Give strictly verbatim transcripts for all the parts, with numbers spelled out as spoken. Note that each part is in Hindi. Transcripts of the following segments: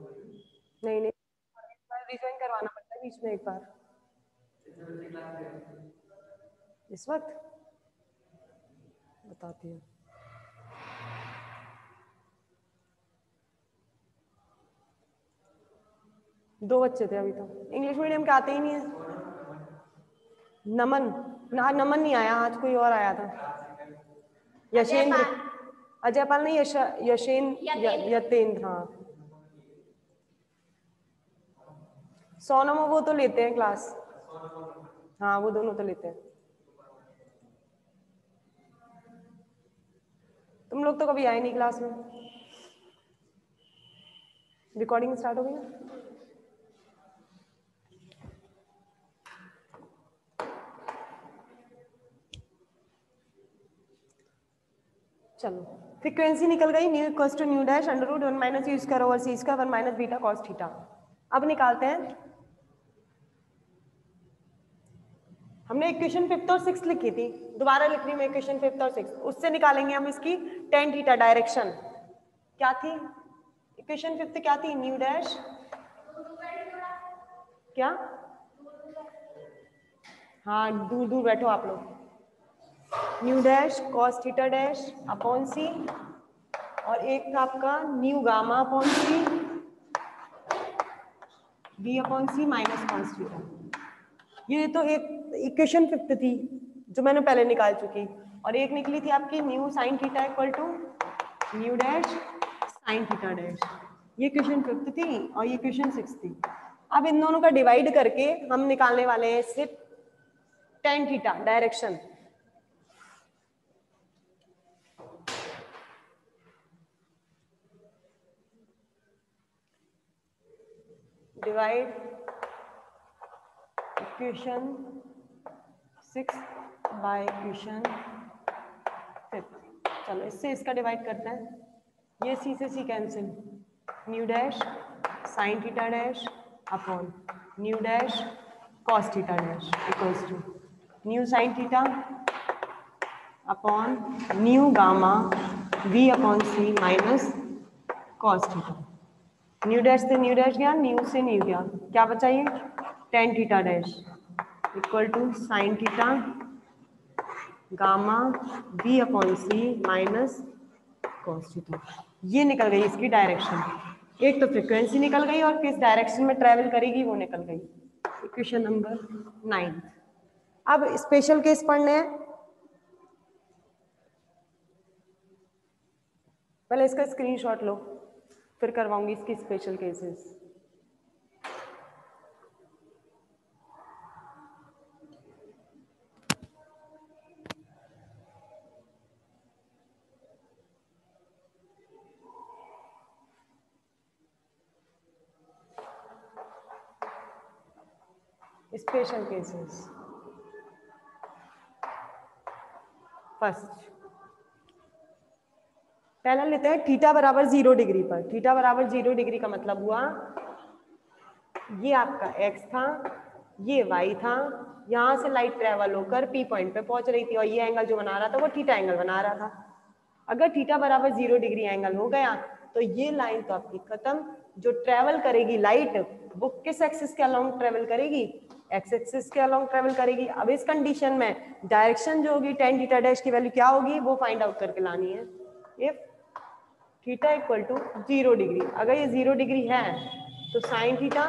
नहीं नहीं, रिज्वाइन करवाना पड़ता है बीच में एक बार। इस वक्त बताती हूँ। दो बच्चे थे अभी तो, इंग्लिश मीडियम के आते ही नहीं है। नमन ना, नमन नहीं आया आज, कोई और आया था। यशेंद्र, अजय पाल नहीं, यश यशेंद्र, यतेंद्र। हाँ सोनम वो तो लेते हैं क्लास। हाँ वो दोनों तो लेते हैं। तुम लोग तो कभी आए नहीं क्लास में। रिकॉर्डिंग स्टार्ट हो गई ना? चलो फ्रीक्वेंसी निकल गई, nu equals to nu dash under root one minus u square over C square one minus beta cos theta. अब निकालते हैं। हमने इक्वेशन फिफ्थ और सिक्स लिखी थी, दोबारा लिख रही हूँ इक्वेशन फिफ्थ और सिक्स, उससे निकालेंगे हम इसकी टेन थीटा डायरेक्शन। क्या थी इक्वेशन फिफ्थ, क्या थी? न्यू डैश क्या, हाँ दूर दूर बैठो आप लोग। Nu dash cos theta dash upon c, और एक था आपका nu gamma upon c b upon c minus cos theta. ये तो एक इक्वेशन फिफ्थ थी जो मैंने पहले निकाल चुकी, और एक निकली थी आपकी nu sine theta equal to nu dash sine theta dash. ये इक्वेशन फिफ्थ थी और ये इक्वेशन सिक्स थी। अब इन दोनों का डिवाइड करके हम निकालने वाले हैं इससे tan theta direction. Divide equation six by equation fifth. चलो इससे इसका डिवाइड करते हैं, ये सी से c cancel, nu dash sine theta dash upon nu dash cos theta dash equals to nu sine theta upon nu gamma v upon c minus cos theta. Nu dash से न्यू डैश गया, न्यू से न्यू गया, क्या बचा ये tan theta dash equal to sine theta gamma v upon c minus cos theta. ये निकल गई इसकी डायरेक्शन। एक तो फ्रीक्वेंसी निकल गई और किस डायरेक्शन में ट्रेवल करेगी वो निकल गई। Equation number nine. अब स्पेशल केस पढ़ने हैं। पहले इसका स्क्रीनशॉट लो, फिर करवाऊंगी इसकी special cases. Special cases first, पहला लेते हैं थीटा बराबर जीरो डिग्री पर। थीटा बराबर जीरो डिग्री का मतलब हुआ ये आपका x था, ये y था, यहां से लाइट ट्रेवल होकर p पॉइंट पे पहुंच रही थी और ये एंगल जो बना रहा था वो थीटा एंगल बना रहा था। अगर थीटा बराबर जीरो डिग्री एंगल हो गया तो ये लाइन तो आपकी खत्म। जो ट्रेवल करेगी लाइट वो किस एक्सिस के अलोंग ट्रेवल करेगी? एक्स एक्सिस के अलोंग ट्रेवल करेगी। अब इस कंडीशन में डायरेक्शन जो होगी टेन थीटा डैश की वैल्यू क्या होगी वो फाइंड आउट करके लानी है। If theta equal to zero degree, अगर ये जीरो डिग्री है तो sine theta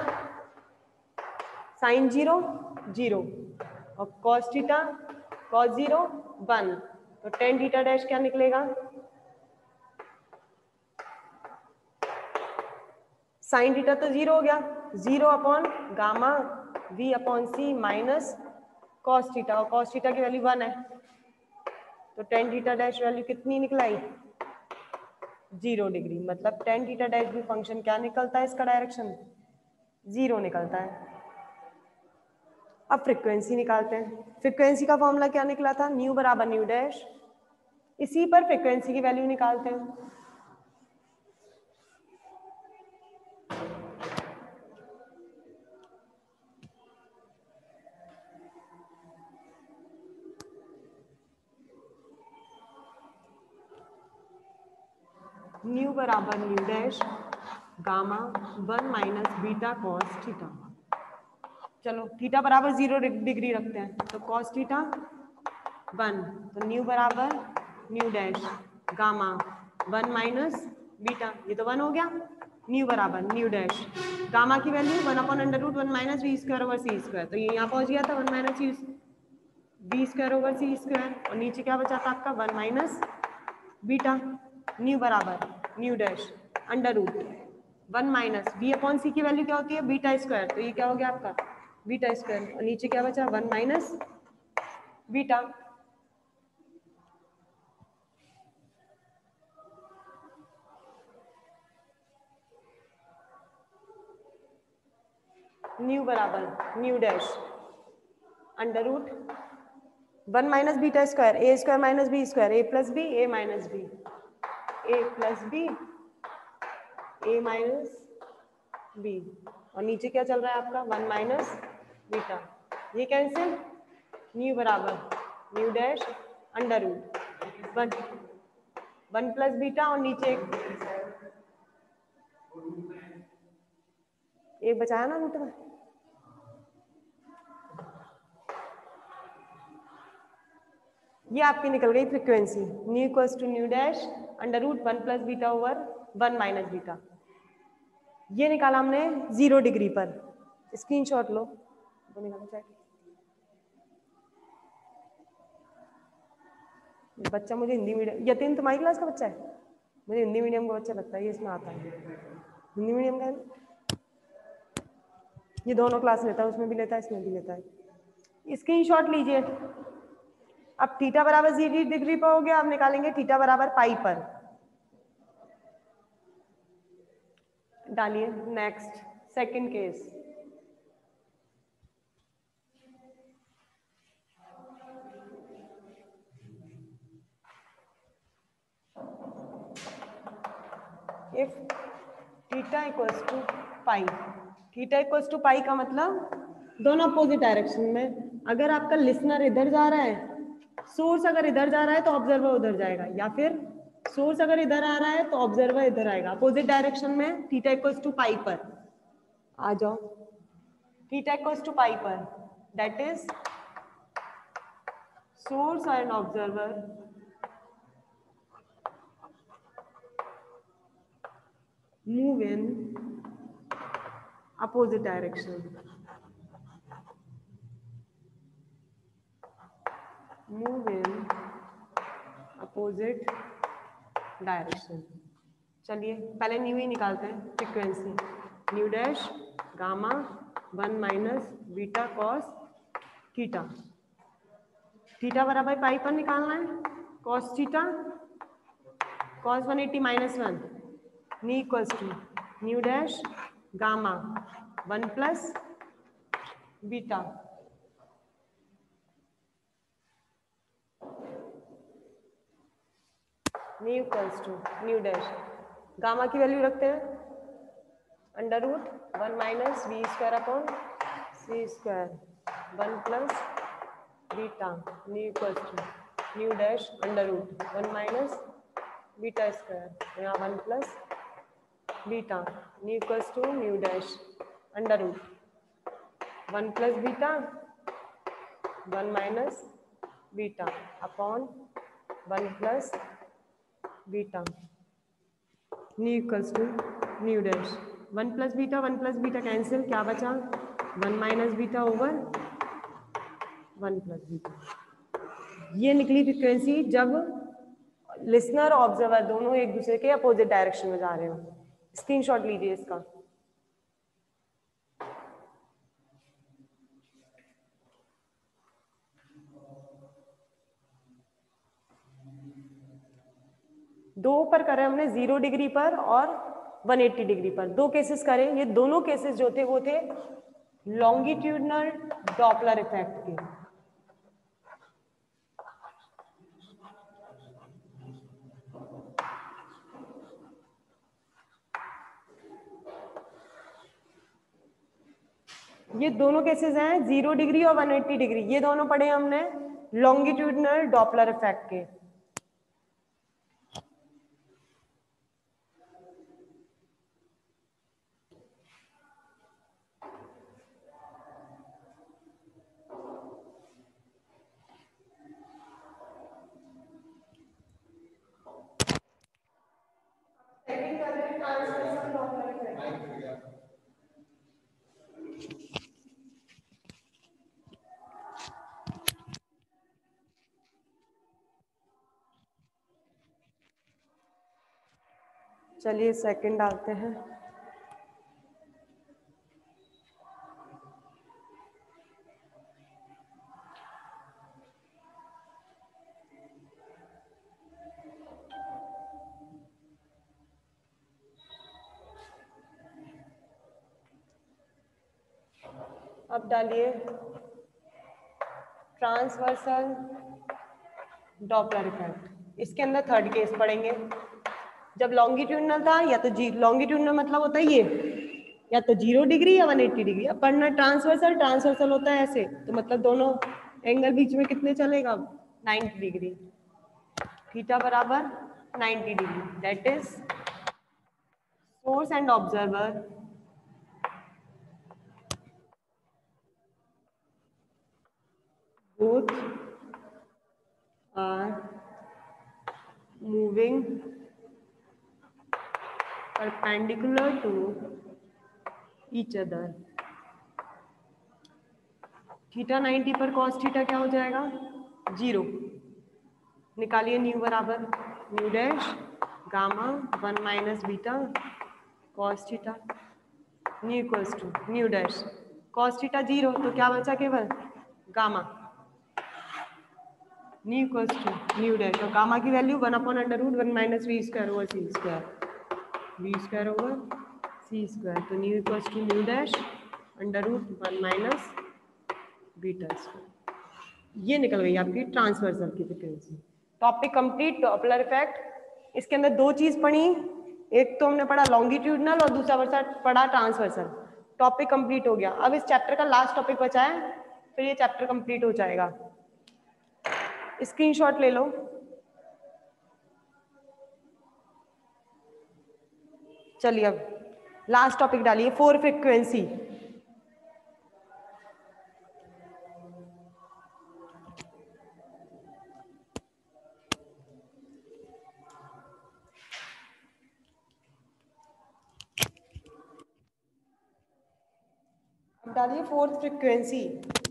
sine zero zero और cos theta cos zero one, तो टेन थीटा डैश क्या निकलेगा? साइन थीटा तो जीरो हो गया, zero upon gamma v upon c minus cos theta, और कॉस थीटा की वैल्यू वन है, तो टेन थीटा डैश वैल्यू कितनी निकलाई? Zero degree. मतलब टेन थीटा डैश भी फंक्शन क्या निकलता है इसका डायरेक्शन? जीरो निकलता है। अब फ्रीक्वेंसी निकालते हैं। फ्रीक्वेंसी का फॉर्मूला क्या निकला था? न्यू बराबर न्यू डैश। इसी पर फ्रीक्वेंसी की वैल्यू निकालते हैं। न्यू बराबर nu dash gamma one minus beta cos theta. चलो थीटा बराबर जीरो डिग्री रखते हैं, तो कॉस थीटा वन, तो न्यू बराबर nu dash gamma one minus beta, ये तो वन हो गया, न्यू बराबर न्यू डैश गामा की value one upon under root one minus v square over सी स्क्वायर, तो ये यहाँ पहुंच गया था one minus c b square over सी स्क्वायर, और नीचे क्या बचा था आपका वन माइनस बीटा, न्यू बराबर nu dash under root one minus b upon c की वैल्यू क्या होती है बीटा स्क्वायर, तो ये क्या हो गया आपका बीटा स्क्वायर, और नीचे क्या बचा वन माइनस बीटा। न्यू बराबर nu dash under root one minus beta square A square minus B square A plus B A minus B A plus B A minus B, और नीचे क्या चल रहा है आपका वन माइनस बीटा, ये कैंसिल, न्यू बराबर nu dash under root one one plus beta, और नीचे एक एक बचाया ना रूट में, ये आपकी निकल गई frequency nu equals to nu dash under root one plus beta over one minus beta, ये निकाला हमने जीरो डिग्री पर। स्क्रीनशॉट लो, वो निकालो चाहिए। बच्चा मुझे हिंदी मीडियम, यतीन तुम्हारी क्लास का बच्चा है, मुझे हिंदी मीडियम का बच्चा लगता है, ये इसमें आता है हिंदी मीडियम का है, ये दोनों क्लास लेता है, उसमें भी लेता है इसमें भी लेता है। स्क्रीनशॉट लीजिए। अब थीटा बराबर जीरो डिग्री पर हो गया, अब निकालेंगे थीटा बराबर पाई पर, डालिए next second case. If theta equals to pi, theta equals to pi का मतलब दोनों अपोजिट डायरेक्शन में, अगर आपका लिसनर इधर जा रहा है, सोर्स अगर इधर जा रहा है तो ऑब्जर्वर उधर जाएगा, या फिर सोर्स अगर इधर आ रहा है तो ऑब्जर्वर इधर आएगा, अपोजिट डायरेक्शन में थीटा इक्वल्स टू पाई पर आ जाओ, थीटा इक्वल्स टू पाई पर, that is source and observer move in opposite direction, move in opposite direction। चलिए पहले न्यू ही निकालते हैं, frequency nu dash gamma one minus beta cos theta, theta बराबर पाई पर निकालना है, cos theta cos one eighty minus one nu equals to nu dash gamma one plus beta, nu equals to nu dash gamma की वैल्यू रखते हैं under root one minus B square upon C square one plus beta, nu equals to nu dash under root one minus beta square, यहाँ one plus beta, nu equals to nu dash under root one plus beta one minus beta upon one plus beta, nu equals to nu dash one plus beta one plus beta cancel, क्या बचा one minus beta over one plus beta. ये निकली फ्रीक्वेंसी जब लिसनर ऑब्जर्वर दोनों एक दूसरे के अपोजिट डायरेक्शन में जा रहे हो। स्क्रीनशॉट लीजिए इसका। दो पर करे हमने जीरो डिग्री पर और वन एट्टी डिग्री पर, दो केसेस करे। ये दोनों केसेस जो थे वो थे लॉन्गिट्यूडनल डॉपलर इफेक्ट के। ये दोनों केसेस हैं जीरो डिग्री और वन एट्टी डिग्री, ये दोनों पढ़े हमने लॉन्गिट्यूडनल डॉपलर इफेक्ट के। फिर ट्रांसवर्सल डॉपलर इफेक्ट। चलिए सेकंड डालते हैं। अब डालिए ट्रांसवर्सल डॉपलर इफेक्ट। इसके अंदर थर्ड केस पढ़ेंगे। जब लॉन्गिट्यूडनल था या तो जी लॉन्गिट्यूडनल मतलब होता है ये, या तो जीरो डिग्री या वन एट्टी डिग्री। अब पढ़ना ट्रांसवर्सल, ट्रांसवर्सल होता है ऐसे, तो मतलब दोनों एंगल बीच में कितने चलेगा, नाइन्टी डिग्री। थीटा बराबर ninety degree, that is source and observer both are moving perpendicular to each other। Theta ninety पर कॉस थीटा क्या हो जाएगा, जीरो। निकालिए न्यू बराबर nu dash gamma one minus beta cos theta nu equals to nu dash cos theta zero, तो क्या बचा केवल gamma nu equals to nu dash, और गामा की value one upon under root one minus v square over सी स्क्वायर वी स्क्वायर ओवर सी स्क्वायर, तो nu equals to nu dash under root one minus beta square. ये निकल गई आपकी ट्रांसवर्सल की frequency. Topic complete, Doppler effect. इसके अंदर दो चीज पढ़ी, एक तो हमने पढ़ा लॉन्गिट्यूडनल और दूसरा वर्षा पढ़ा ट्रांसवर्सल। टॉपिक कंप्लीट हो गया। अब इस चैप्टर का लास्ट टॉपिक बचा है, फिर ये चैप्टर कंप्लीट हो जाएगा। स्क्रीनशॉट ले लो। चलिए अब लास्ट टॉपिक डालिए, फोर फ्रीक्वेंसी। अब डालिए फोर्थ फ्रीक्वेंसी।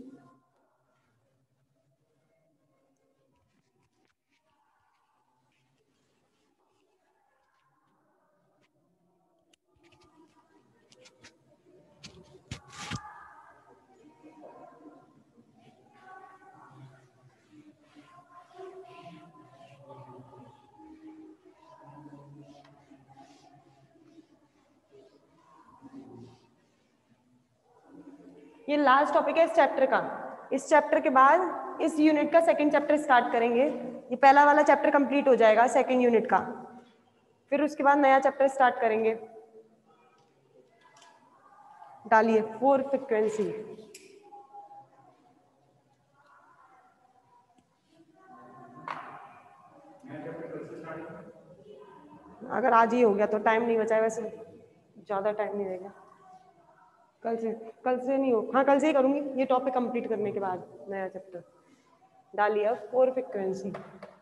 ये लास्ट टॉपिक है इस चैप्टर का। इस चैप्टर के बाद इस यूनिट का सेकंड चैप्टर स्टार्ट करेंगे। ये पहला वाला चैप्टर कंप्लीट हो जाएगा सेकंड यूनिट का, फिर उसके बाद नया चैप्टर स्टार्ट करेंगे। डालिए फोर फ्रीक्वेंसी। अगर आज ही हो गया तो टाइम नहीं बचा है, वैसे ज़्यादा टाइम नहीं रहेगा। कल से कल से नहीं हो, हाँ कल से ही करूँगी ये टॉपिक कंप्लीट करने के बाद नया चैप्टर। डालिए अब फोर फ्रीक्वेंसी।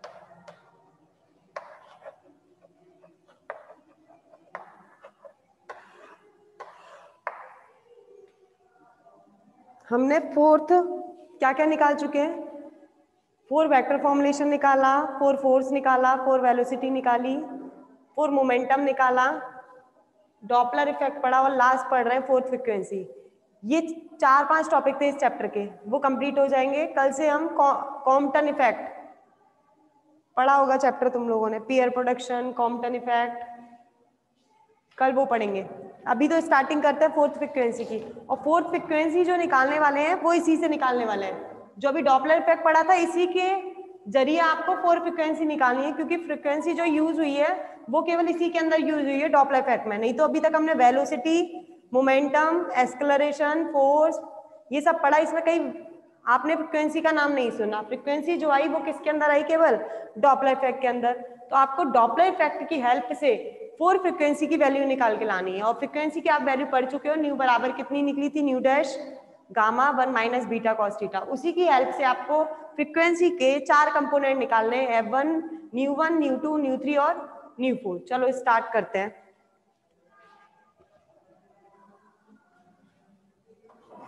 हमने फोर्थ क्या क्या निकाल चुके हैं, फोर वेक्टर फॉर्मुलेशन निकाला, फोर फोर्स निकाला, फोर वेलोसिटी निकाली, फोर मोमेंटम निकाला, डॉपलर इफेक्ट पढ़ा और लास्ट पढ़ रहे हैं फोर्थ फ्रीक्वेंसी। ये चार पांच टॉपिक थे इस चैप्टर के, वो कंप्लीट हो जाएंगे। कल से हम कॉम्पटन इफेक्ट पढ़ा होगा चैप्टर तुम लोगों ने, पीयर प्रोडक्शन, कॉम्पटन इफेक्ट, कल वो पढ़ेंगे। अभी तो स्टार्टिंग करते हैं फोर्थ फ्रीक्वेंसी की, और फोर्थ फ्रीक्वेंसी जो निकालने वाले हैं वो इसी से निकालने वाले हैं। जो अभी डॉपलर इफेक्ट पढ़ा था इसी के जरिए आपको फोर फ्रीक्वेंसी निकालनी है, क्योंकि फ्रीक्वेंसी जो यूज हुई है वो केवल इसी के अंदर यूज हुई है डॉपलर इफेक्ट में। नहीं तो अभी तक हमने वेलोसिटी, मोमेंटम, एक्सेलरेशन, फोर्स ये सब पढ़ा, इसमें कहीं आपने फ्रीक्वेंसी का नाम नहीं सुना। फ्रीक्वेंसी जो आई वो किसके अंदर आई, केवल डॉपलर इफेक्ट के अंदर। तो आपको डॉपलर इफेक्ट की हेल्प से फोर फ्रीक्वेंसी की वैल्यू निकाल के लानी है। और फ्रीक्वेंसी की आप वैल्यू पढ़ चुके हो, न्यू बराबर कितनी निकली थी, nu dash gamma one minus beta cos theta. उसी की हेल्प से आपको फ्रीक्वेंसी के चार कंपोनेंट निकालने हैं, F one, nu one, nu two, nu three और न्यू फोर। चलो स्टार्ट करते हैं।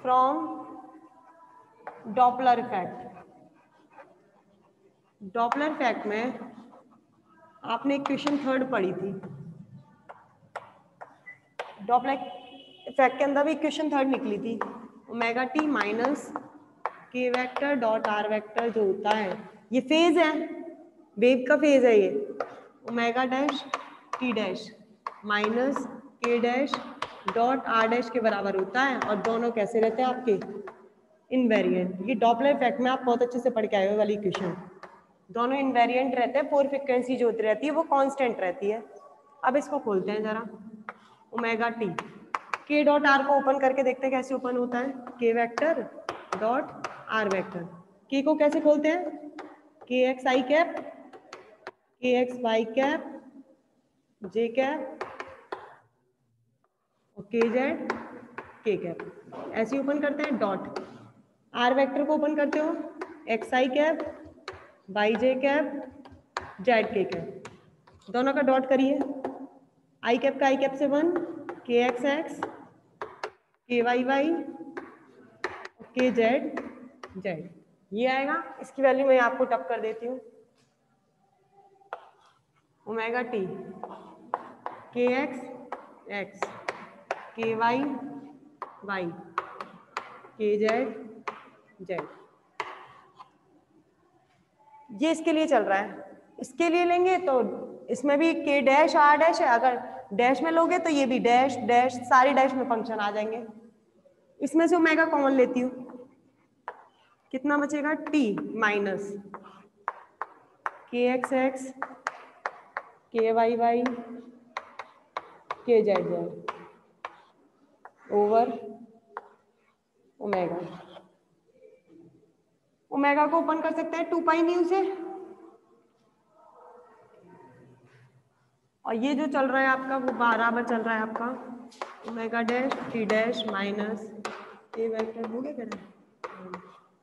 From Doppler effect. Doppler effect में आपने इक्वेशन थर्ड पढ़ी थी। डॉपलर इफेक्ट के अंदर भी इक्वेशन थर्ड निकली थी, omega T minus K vector dot R vector जो होता है, ये फेज है, वेव का फेज है ये, omega dash T dash minus K dash dot R dash के बराबर होता है, और दोनों कैसे रहते हैं आपके इनवेरिएंट। ये डॉपलर इफेक्ट में आप बहुत अच्छे से पढ़ के आए हो वाली इक्वेशन, दोनों इनवेरिएंट रहते हैं, फोर फ्रीक्वेंसी जो होती रहती है वो कांस्टेंट रहती है। अब इसको खोलते हैं जरा, omega T K dot R को ओपन करके देखते हैं कैसे ओपन होता है, के वेक्टर डॉट आर वेक्टर। के को कैसे खोलते हैं, K X I cap K X Y cap J cap और के जेड के कैप, ऐसे ओपन करते हैं। डॉट आर वेक्टर को ओपन करते हो, X I cap Y J cap Z K cap, दोनों का डॉट करिए। आई कैप का आई कैप से one, K X X K Y Y K Z Z, ये आएगा। इसकी वैल्यू मैं आपको टप कर देती हूँ, omega T K X X K Y Y K Z Z, ये इसके लिए चल रहा है। इसके लिए लेंगे तो इसमें भी के डैश आर डैश है, अगर डैश में लोगे तो ये भी डैश डैश सारे डैश में फंक्शन आ जाएंगे। इसमें से ओमेगा कॉमन लेती हूँ, कितना बचेगा, T minus K X X K Y Y K Z Z over omega. Omega को ओपन कर सकते हैं टू पाई न्यू से, और ये जो चल रहा है आपका वो बराबर चल रहा है आपका omega dash T dash minus A vector, हो गया क्या,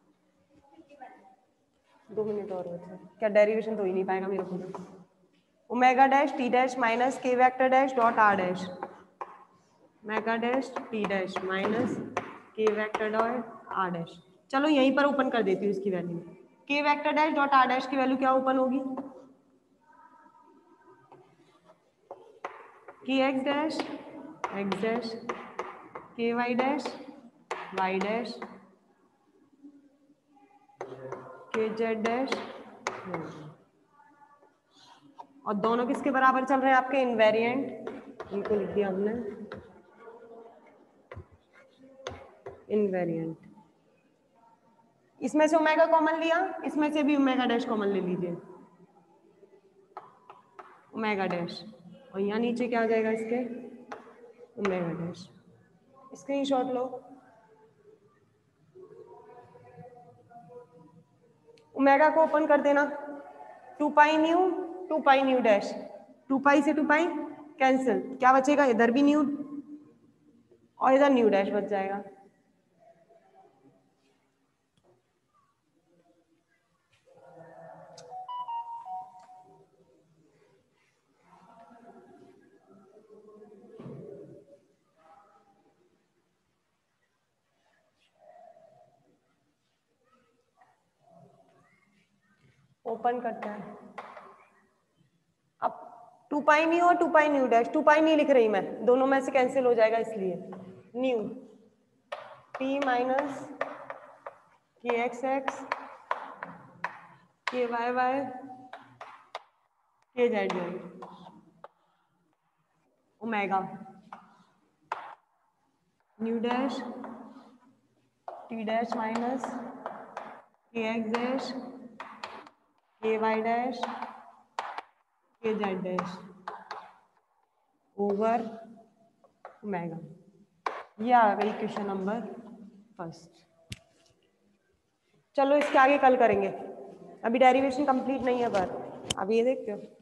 दो मिनट और बचे, क्या डेरिवेशन तो ही नहीं पाएगा मेरे को। Omega dash T dash minus K vector dash dot R dash, omega dash T dash minus K vector dot R dash. चलो यहीं पर ओपन कर देती हूँ इसकी value, K vector dash dot R dash की वैल्यू क्या ओपन होगी, K X dash X dash K Y dash Y dash K Z dash, और दोनों किसके बराबर चल रहे हैं आपके इनवेरिएंट, इनको लिख दिया हमने इनवेरिएंट। इसमें से ओमेगा कॉमन लिया, इसमें से भी ओमेगा डैश कॉमन ले लीजिए, ओमेगा डैश, और यहाँ नीचे क्या आ जाएगा इसके, ओमेगा डैश। स्क्रीनशॉट लो, ओमेगा को ओपन कर देना, two pi nu two pi nu dash, two pi से टू पाई कैंसिल, क्या बचेगा, इधर भी न्यू और इधर न्यू डैश बच जाएगा। ओपन करता है, अब टू पाई न्यू और two pi nu dash, two pi नहीं लिख रही मैं, दोनों में से कैंसिल हो जाएगा, इसलिए nu T minus K X X K Y Y K Z Z omega nu dash T dash minus K X dash K Y dash K Z dash over omega. ये आ गई क्वेश्चन नंबर फर्स्ट। चलो इसके आगे कल करेंगे, अभी डेरिवेशन कंप्लीट नहीं है, पर अब ये देखते हो।